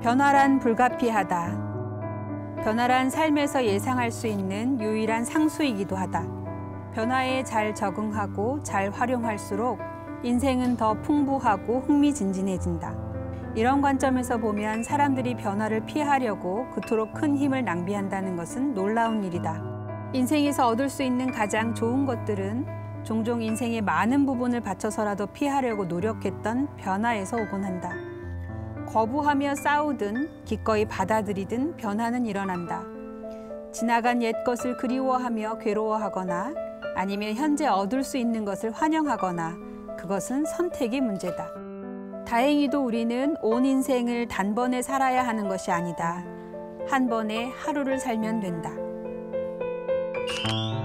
변화란 불가피하다. 변화란 삶에서 예상할 수 있는 유일한 상수이기도 하다. 변화에 잘 적응하고 잘 활용할수록 인생은 더 풍부하고 흥미진진해진다. 이런 관점에서 보면 사람들이 변화를 피하려고 그토록 큰 힘을 낭비한다는 것은 놀라운 일이다. 인생에서 얻을 수 있는 가장 좋은 것들은 종종 인생의 많은 부분을 바쳐서라도 피하려고 노력했던 변화에서 오곤 한다. 거부하며 싸우든 기꺼이 받아들이든 변화는 일어난다. 지나간 옛 것을 그리워하며 괴로워하거나 아니면 현재 얻을 수 있는 것을 환영하거나 그것은 선택의 문제다. 다행히도 우리는 온 인생을 단번에 살아야 하는 것이 아니다. 한 번에 하루를 살면 된다.